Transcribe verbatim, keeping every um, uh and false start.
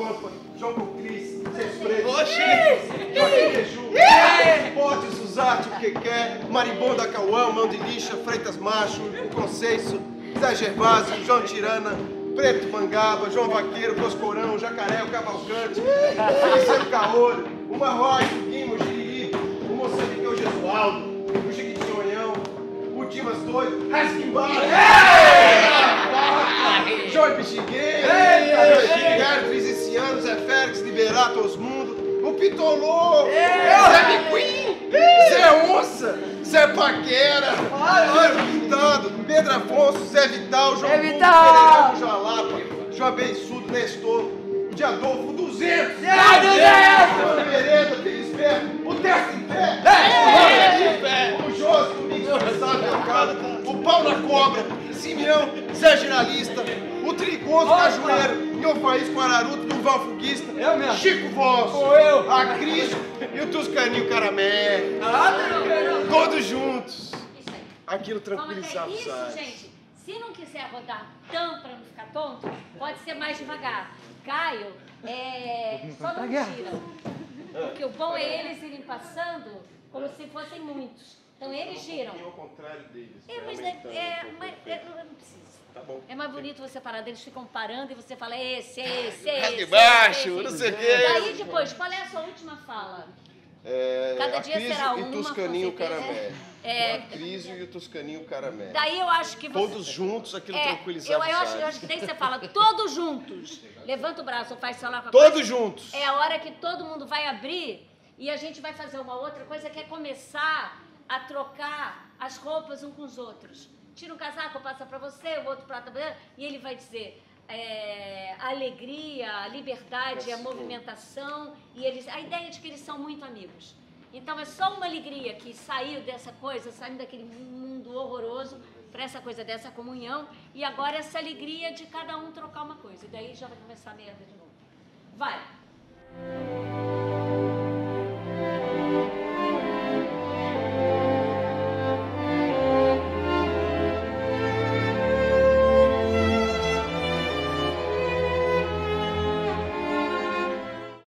Trompa, João com Cris, Seis Pretos, Oxi! Joaquim Queju, Pote Suzarte, o que quer, Marimbondo Acauã, Mão de Lixa, Freitas Macho, o Conceiço, Zé Gervásio, João Tirana, Preto Mangaba, João Vaqueiro, Coscorão, Jacaré, o Cavalcante, o Terceiro Caolho, o Marrói, o Guimo, o Jiriri, o Moçambique, o Gesualdo, o Chiquitinhonhão, o Dimas Doido, Rasquimbara, João Pixingueiro, Xingar, Triziciano, Zé Félix, Liberato, Osmundo, o Pitolô, Zé Biquim, Zé Onça, Zé Paquera, Pedro Pintado, Pedro Afonso, Zé Vital, João Bundo, Pereirão, Jalapa, João Beiçudo, Nestor, o Diadolfo, duzentos! duzentos! O Vereda, Felisberto, o Teste em Pé, o Josi, o Mix, o Sábio, o Pau na Cobra, Simeão, Zé Giralista, o Trigoso, Cajueiro, e o Faís Quararuto, Durval Fuguista, Eu mesmo. Chico Vosso, Sou eu. a Cris e o Tuscaninho Caramé. Todos juntos. Aquilo tranquilizava os Isso, ares. gente, se não quiser rodar tão pra não ficar tonto, pode ser mais devagar. Caio, é, só não giram. Porque o bom é eles irem passando como se fossem muitos. Então eles giram. Ao contrário deles. É, mas é, é, mas é, não precisa. Tá bom. É mais bonito você parar, eles ficam parando e você fala esse, esse, esse. Rasgue esse, baixo, esse. não sei o quê. Daí depois, qual é a sua última fala? É, Cada a dia Cris será e uma, Tuscaninho com certeza. Caramé. É. A Cris e o Tuscaninho Caramé. Daí eu acho que você... Todos juntos, aquilo É, eu, tranquilizava eu, os acho, eu ares. acho que daí você fala, todos juntos. Levanta o braço, ou faz sei lá com a Todos coisa. juntos. É a hora que todo mundo vai abrir e a gente vai fazer uma outra coisa que é começar a trocar as roupas um com os outros. Tira um casaco, passa pra você, o outro prata e ele vai dizer é, a alegria, a liberdade, a movimentação e eles, a ideia de que eles são muito amigos. Então é só uma alegria que saiu dessa coisa, saindo daquele mundo horroroso para essa coisa dessa comunhão e agora essa alegria de cada um trocar uma coisa. E daí já vai começar a merda de novo. Vai!